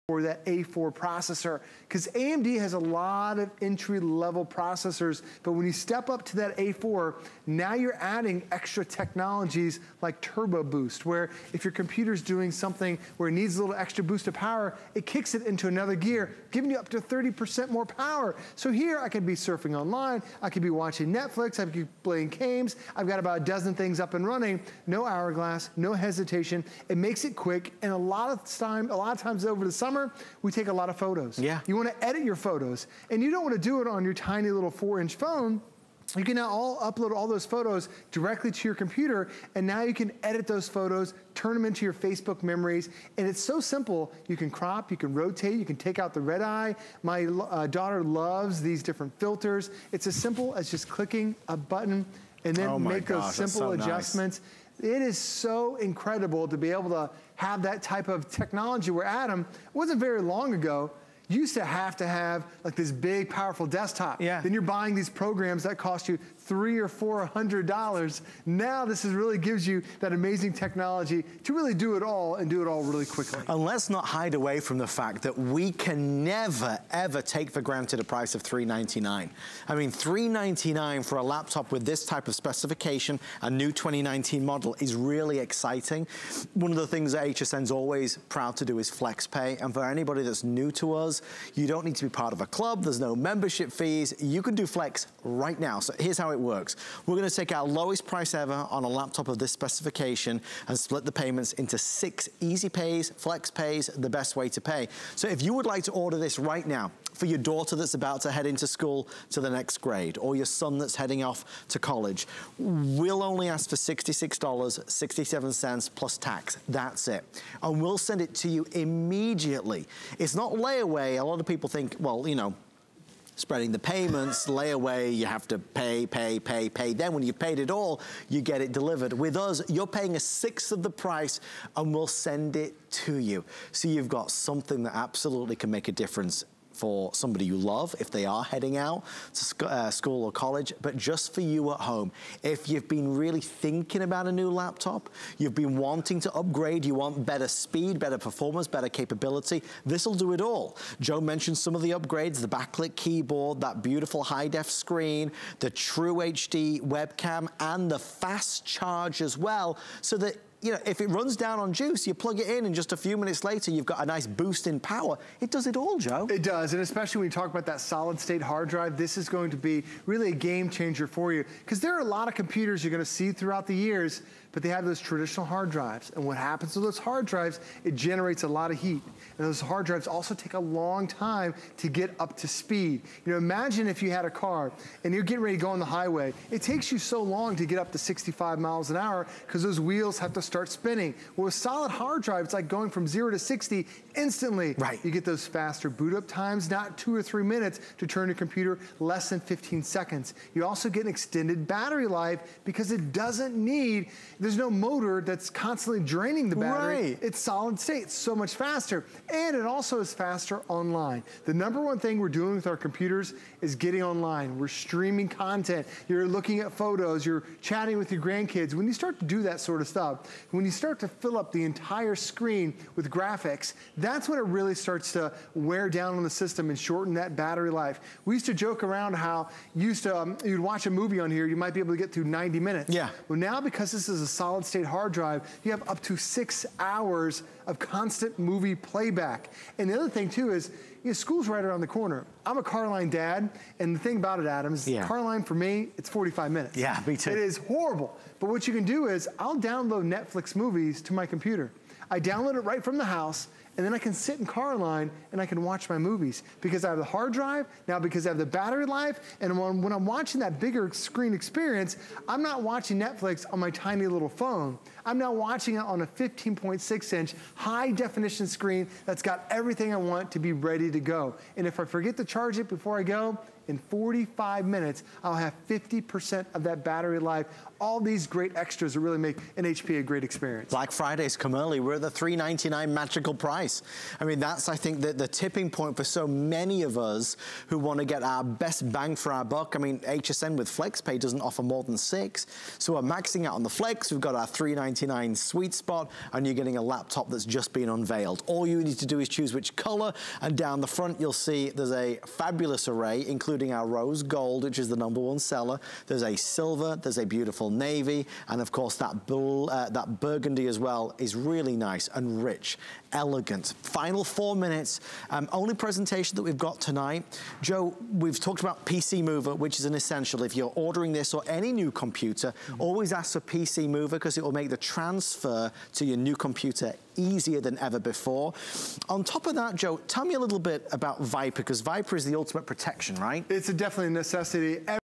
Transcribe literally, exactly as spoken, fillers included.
or that A four processor, because A M D has a lot of entry-level processors, but when you step up to that A four, now you're adding extra technologies like Turbo Boost, where if your computer's doing something where it needs a little extra boost of power, it kicks it into another gear, giving you up to thirty percent more power. So here I could be surfing online, I could be watching Netflix, I could be playing games, I've got about a dozen things up and running, no hourglass, no hesitation. It makes it quick, and a lot of time, a lot of times over the summer, we take a lot of photos. Yeah. You want to edit your photos, and you don't want to do it on your tiny little four-inch phone. You can now all upload all those photos directly to your computer, and now you can edit those photos, turn them into your Facebook memories, and it's so simple. You can crop, you can rotate, you can take out the red eye. My uh, daughter loves these different filters. It's as simple as just clicking a button and then oh make gosh, those simple so adjustments. Nice. It is so incredible to be able to have that type of technology where Adam, it wasn't very long ago, you used to have to have like this big, powerful desktop. Yeah. Then you're buying these programs that cost you three or four hundred dollars. Now this is really gives you that amazing technology to really do it all and do it all really quickly. And let's not hide away from the fact that we can never, ever take for granted a price of three ninety-nine. I mean, three ninety-nine for a laptop with this type of specification, a new twenty nineteen model, is really exciting. One of the things that H S N's always proud to do is flex pay. And for anybody that's new to us, you don't need to be part of a club. There's no membership fees. You can do flex right now. So here's how it works. We're going to take our lowest price ever on a laptop of this specification and split the payments into six easy pays, flex pays, the best way to pay. So if you would like to order this right now for your daughter that's about to head into school to the next grade, or your son that's heading off to college, we'll only ask for sixty-six dollars and sixty-seven cents plus tax. That's it. And we'll send it to you immediately. It's not layaway. A lot of people think, well, you know, spreading the payments, layaway, you have to pay, pay, pay, pay. Then when you've paid it all, you get it delivered. With us, you're paying a sixth of the price and we'll send it to you. So you've got something that absolutely can make a difference for somebody you love if they are heading out to sc uh, school or college, but just for you at home. If you've been really thinking about a new laptop, you've been wanting to upgrade, you want better speed, better performance, better capability, this will do it all. Joe mentioned some of the upgrades, the backlit keyboard, that beautiful high-def screen, the True H D webcam, and the fast charge as well, so that you know, if it runs down on juice, you plug it in and just a few minutes later, you've got a nice boost in power. It does it all, Joe. It does, and especially when you talk about that solid state hard drive, this is going to be really a game changer for you. Because there are a lot of computers you're gonna see throughout the years, but they have those traditional hard drives. And what happens to those hard drives, it generates a lot of heat. And those hard drives also take a long time to get up to speed. You know, imagine if you had a car and you're getting ready to go on the highway. It takes you so long to get up to sixty-five miles an hour because those wheels have to start spinning. Well, with solid hard drive, it's like going from zero to sixty instantly. Right. You get those faster boot up times, not two or three minutes to turn your computer, less than fifteen seconds. You also get an extended battery life because it doesn't need, there's no motor that's constantly draining the battery. Right. It's solid state, it's so much faster. And it also is faster online. The number one thing we're doing with our computers is getting online. We're streaming content. You're looking at photos, you're chatting with your grandkids. When you start to do that sort of stuff, when you start to fill up the entire screen with graphics, that's when it really starts to wear down on the system and shorten that battery life. We used to joke around how you used to, um, you'd watch a movie on here, you might be able to get through ninety minutes. Yeah. Well, now because this is a solid state hard drive, you have up to six hours of constant movie playback. And the other thing too is, you know, school's right around the corner. I'm a Carline dad, and the thing about it, Adam, is yeah. Carline for me, it's forty-five minutes. Yeah, me too. It is horrible. But what you can do is, I'll download Netflix movies to my computer. I download it right from the house, and then I can sit in Carline and I can watch my movies because I have the hard drive, now because I have the battery life, and when, when I'm watching that bigger screen experience, I'm not watching Netflix on my tiny little phone. I'm now watching it on a fifteen point six inch high definition screen that's got everything I want to be ready to go. And if I forget to charge it before I go, in forty-five minutes, I'll have fifty percent of that battery life. All these great extras that really make an H P a great experience. Black Fridays come early. We're at the three ninety-nine magical price. I mean, that's, I think, the, the tipping point for so many of us who want to get our best bang for our buck. I mean, H S N with FlexPay doesn't offer more than six. So we're maxing out on the Flex. We've got our three ninety-nine sweet spot, and you're getting a laptop that's just been unveiled. All you need to do is choose which color, and down the front, you'll see there's a fabulous array, including our rose gold, which is the number one seller. There's a silver, there's a beautiful navy, and of course that bull, uh, that burgundy as well is really nice and rich, elegant. Final four minutes, um, only presentation that we've got tonight. Joe, we've talked about P C Mover, which is an essential. If you're ordering this or any new computer, mm-hmm. always ask for P C Mover because it will make the transfer to your new computer easier than ever before. On top of that, Joe, tell me a little bit about Viper, because Viper is the ultimate protection, right? It's a definitely a necessity.